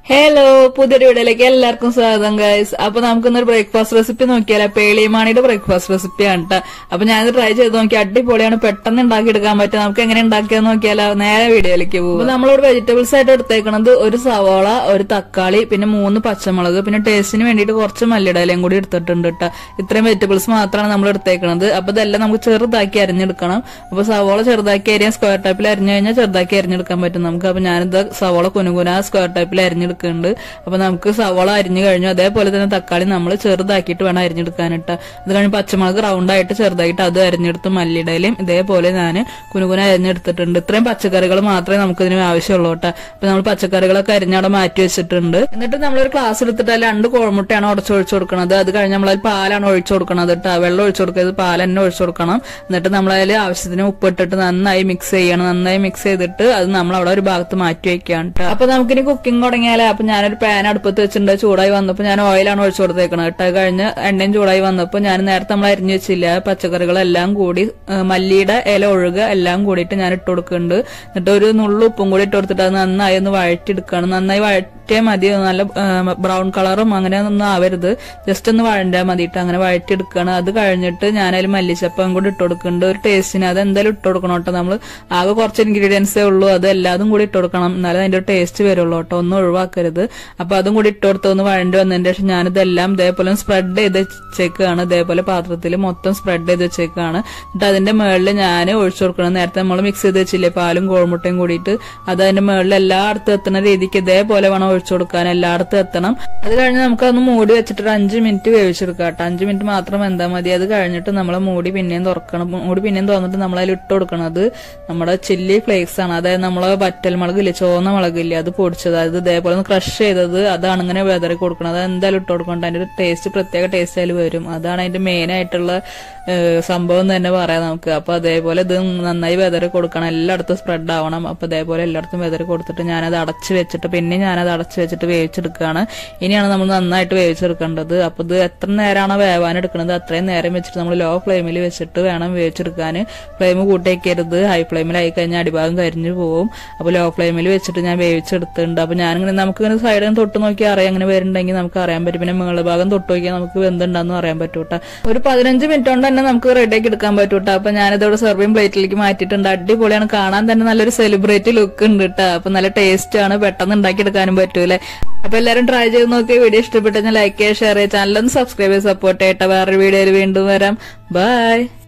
Hello, പുതിയൊരു വീഡിയോയിലേക്ക് എല്ലാവർക്കും സ്വാഗതം ഗൈസ്. അപ്പൊ നമുക്കൊന്നൊരു ബ്രേക്ക്ഫാസ്റ്റ് റെസിപ്പി നോക്കിയാലോ? പേളിയമാണിയുടെ ബ്രേക്ക്ഫാസ്റ്റ് റെസിപ്പിയാണ് കേട്ടോ. അപ്പൊ ഞാനിത് ട്രൈ ചെയ്ത് നോക്കി, അടിപൊളിയാണ്, പെട്ടെന്ന് ഉണ്ടാക്കിയെടുക്കാൻ പറ്റും. നമുക്ക് എങ്ങനെ ഉണ്ടാക്കിയാൽ നോക്കിയാലോ? നേരെ വീഡിയോയിലേക്ക് പോകും. നമ്മളിവിടെ വെജിറ്റബിൾസ് ആയിട്ട് എടുത്തേക്കണത് ഒരു സവാള, ഒരു തക്കാളി, പിന്നെ 3 പച്ചമുളക്, പിന്നെ ടേസ്റ്റിന് വേണ്ടിയിട്ട് കുറച്ച് മല്ലിയിടയിലും കൂടി എടുത്തിട്ടുണ്ട് കേട്ടോ. ഇത്രയും വെജിറ്റബിൾസ് മാത്രമാണ് നമ്മൾ എടുത്തേക്കണത്. അപ്പൊ ഇതെല്ലാം നമുക്ക് ചെറുതാക്കി അരിഞ്ഞെടുക്കണം. അപ്പൊ സവാള ചെറുതാക്കി അരിയാൻ സ്ക്വയർ ടൈപ്പിൽ അരിഞ്ഞു കഴിഞ്ഞാൽ ചെറുതാക്കി അരിഞ്ഞെടുക്കാൻ പറ്റും നമുക്ക്. അപ്പൊ ഞാനിത് സവാള കുനുകുന സ്ക്വയർ ടൈപ്പിൽ അരിഞ്ഞെടുക്കുന്നുണ്ട്. അപ്പൊ നമുക്ക് സവാള അരിഞ്ഞു കഴിഞ്ഞു. അതേപോലെ തന്നെ തക്കാളി നമ്മൾ ചെറുതാക്കിയിട്ട് വേണം അരിഞ്ഞെടുക്കാനിട്ട്. അത് കഴിഞ്ഞ് പച്ചമുളക് റൗണ്ടായിട്ട് ചെറുതായിട്ട് അത് അരിഞ്ഞെടുത്ത് മല്ലിയിടയിലും ഇതേപോലെ ഞാൻ കുനുകുന അരിഞ്ഞെടുത്തിട്ടുണ്ട്. ഇത്രയും പച്ചക്കറികൾ മാത്രമേ നമുക്ക് ഇതിന് ആവശ്യമുള്ളൂ കേട്ടോ. അപ്പൊ നമ്മൾ പച്ചക്കറികളൊക്കെ അരിഞ്ഞവിടെ മാറ്റി വെച്ചിട്ടുണ്ട്. എന്നിട്ട് നമ്മളൊരു ഗ്ലാസ് എടുത്തിട്ട് 2 കോഴിമുട്ടയാണ് ഉടച്ചൊഴിച്ചു കൊടുക്കുന്നത്. അത് കഴിഞ്ഞ് നമ്മളതിൽ പാലാണ് ഒഴിച്ചു കൊടുക്കുന്നത് കേട്ടോ. വെള്ളം ഒഴിച്ചു കൊടുക്കരുത്, പാൽ തന്നെ ഒഴിച്ചു കൊടുക്കണം. എന്നിട്ട് നമ്മളതിൽ ആവശ്യത്തിന് ഉപ്പിട്ടിട്ട് നന്നായി മിക്സ് ചെയ്യണം. നന്നായി മിക്സ് ചെയ്തിട്ട് അത് നമ്മൾ അവിടെ ഒരു ഭാഗത്ത് മാറ്റി വെക്കുകയാണ് കേട്ടോ. അപ്പൊ നമുക്കിനി കുക്കിംഗ് തുടങ്ങിയാലേ. അപ്പൊ ഞാനൊരു പാൻ അടുപ്പത്ത് വെച്ചിട്ടുണ്ട്. ചൂടായി വന്നപ്പോൾ ഞാൻ ഓയിലാണ് ഒഴിച്ചു കൊടുത്തേക്കണത് കേട്ടോ. കഴിഞ്ഞ് എണ്ണയും ചൂടായി വന്നപ്പോൾ ഞാൻ നേരത്തെ നമ്മൾ അരിഞ്ഞു വെച്ചില്ല പച്ചക്കറികളെല്ലാം കൂടി മല്ലിയുടെ ഇല ഒഴുക എല്ലാം കൂടിയിട്ട് ഞാൻ ഇട്ട് കൊടുക്കുന്നുണ്ട്. എന്നിട്ട് ഒരു നുള്ളു ഉപ്പും കൂടി ഇട്ട് കൊടുത്തിട്ട് അത് നന്നായി ഒന്ന് വഴറ്റിയെടുക്കുകയാണ്. നന്നായി വഴറ്റിയാൽ മതി, നല്ല ബ്രൗൺ കളറും അങ്ങനെ ഒന്നും ആവരുത്, ജസ്റ്റ് ഒന്ന് വഴണ്ടാൽ മതിയിട്ട് അങ്ങനെ വഴറ്റിയെടുക്കുകയാണ്. അത് കഴിഞ്ഞിട്ട് ഞാനതിൽ മല്ലിച്ചപ്പം കൂടി ഇട്ട് കൊടുക്കുന്നുണ്ട് ഒരു ടേസ്റ്റിന്. അത് എന്തായാലും ഇട്ട് കൊടുക്കണം കേട്ടോ. നമ്മൾ ആകെ കുറച്ച് ഇൻഗ്രീഡിയൻസേ ഉള്ളൂ, അത് എല്ലാതും കൂടി ഇട്ട് കൊടുക്കണം, എന്നാലും അതിന്റെ ഒരു ടേസ്റ്റ് വരുള്ളൂ കേട്ടോ. ഒന്നും ഒഴിവാക്കരുത്. അപ്പൊ അതും കൂടി ഇട്ട് കൊടുത്ത് ഒന്ന് വഴണ്ടി വന്നതിന് ശേഷം ഞാനിതെല്ലാം ഇതേപോലെ സ്പ്രെഡ് ചെയ്ത് വെച്ചേക്കാണ്. ഇതേപോലെ പാത്രത്തിൽ മൊത്തം സ്പ്രെഡ് ചെയ്ത് വെച്ചേക്കാണ്. എന്നിട്ട് അതിന്റെ മുകളിൽ ഞാൻ ഒഴിച്ചു കൊടുക്കണം. നേരത്തെ നമ്മൾ മിക്സ് ചെയ്ത് വെച്ചില്ലേ പാലും കോഴിമുട്ടയും കൂടിയിട്ട്, അത് അതിന്റെ മുകളിൽ എല്ലായിടത്തും എത്തുന്ന രീതിക്ക് ഇതേപോലെ വേണം ഒഴിച്ചു കൊടുക്കാൻ, എല്ലായിടത്തും എത്തണം. അത് കഴിഞ്ഞ് നമുക്കതൊന്ന് മൂടി വെച്ചിട്ട് ഒരു 5 മിനിറ്റ് വേവിച്ചെടുക്കാം കേട്ടോ. 5 മിനിറ്റ് മാത്രം എന്താ മതി. അത് കഴിഞ്ഞിട്ട് നമ്മൾ മൂടി പിന്നെയും തുറക്കണം. മൂടി പിന്നെയും തുറന്നിട്ട് നമ്മൾ അതിൽ ഇട്ട് കൊടുക്കണത് നമ്മുടെ ചില്ലി ഫ്ലേക്സ് ആണ്. അതായത് നമ്മള് വറ്റൽ മുളകില്ലേ, ചുവന്ന മുളകില്ലേ, അത് പൊടിച്ചത്, അത് ഇതേപോലെ ഒന്ന് ക്രഷ് ചെയ്തത്, അതാണ് ഇങ്ങനെ വെതറി കൊടുക്കണം. അത് എന്തായാലും ഇട്ട് കൊടുക്കണം. അതിന്റെ ഒരു ടേസ്റ്റ്, പ്രത്യേക ടേസ്റ്റ് അതിൽ വരും. അതാണ് അതിന്റെ മെയിൻ ആയിട്ടുള്ള സംഭവം തന്നെ പറയാം നമുക്ക്. അപ്പൊ അതേപോലെ ഇത് നന്നായി വെതറി കൊടുക്കണം, എല്ലായിടത്തും സ്പ്രെഡ് ആവണം. അപ്പൊ അതേപോലെ എല്ലായിടത്തും വെതറി കൊടുത്തിട്ട് ഞാനത് അടച്ചു വെച്ചിട്ട് പിന്നെ ഞാനത് അടച്ചു വെച്ചിട്ട് വേവിച്ചെടുക്കുകയാണ്. ഇനിയാണ് നമ്മൾ നന്നായിട്ട് വേവിച്ചെടുക്കേണ്ടത്. അപ്പൊ ഇത് എത്ര നേരമാണോ വേവാൻ എടുക്കുന്നത് അത്രയും നേരം വെച്ചിട്ട് നമ്മൾ ലോ ഫ്ലെയിമിൽ വെച്ചിട്ട് വേണം വേവിച്ചെടുക്കാൻ. ഫ്ലെയിം കൂട്ടേക്കരുത്, ഹൈ ഫ്ലെയിമിലായി കഴിഞ്ഞാൽ അടിഭാഗം കരിഞ്ഞു പോകും. അപ്പൊ ലോ ഫ്ലെയിമിൽ വെച്ചിട്ട് ഞാൻ വേവിച്ചെടുത്തിട്ടുണ്ട്. അപ്പൊ ഞാനിങ്ങനെ നമുക്കിങ്ങനെ സൈഡിൽ തൊട്ട് നോക്കി അറിയാം, അങ്ങനെ വരുന്നുണ്ടെങ്കിൽ നമുക്ക് അറിയാൻ പറ്റും. പിന്നെ മുകൾ ഭാഗം തൊട്ട് നോക്കിയാൽ നമുക്ക് വെന്തുണ്ടെന്ന് അറിയാൻ പറ്റൂട്ടാ. ഒരു 15 മിനിറ്റ് കൊണ്ട് തന്നെ നമുക്ക് റെഡിയാക്കി എടുക്കാൻ പറ്റൂട്ടാ. അപ്പൊ ഞാനിതോടെ സെർവിംഗ് പ്ലേറ്റിലേക്ക് മാറ്റിയിട്ടുണ്ട്. അടിപൊളിയാണ്, കാണാൻ തന്നെ നല്ലൊരു സെലിബ്രിറ്റി ലുക്ക് ഉണ്ട് കേട്ടോ. അപ്പൊ നല്ല ടേസ്റ്റ് ആണ്, പെട്ടെന്ന് ഉണ്ടാക്കിയെടുക്കാനും പറ്റൂലേ. അപ്പൊ എല്ലാവരും ട്രൈ ചെയ്ത് നോക്കി. വീഡിയോ ഇഷ്ടപ്പെട്ടെങ്കിൽ ലൈക്ക് ചെയ്യുക, ഷെയർ ചെയ്യുക, ചാനലൊന്ന് സബ്സ്ക്രൈബ് ചെയ്ത് സപ്പോർട്ട് ചെയ്യട്ടെ. വേറൊരു വീഡിയോയിൽ വീണ്ടും വരാം. ബൈ.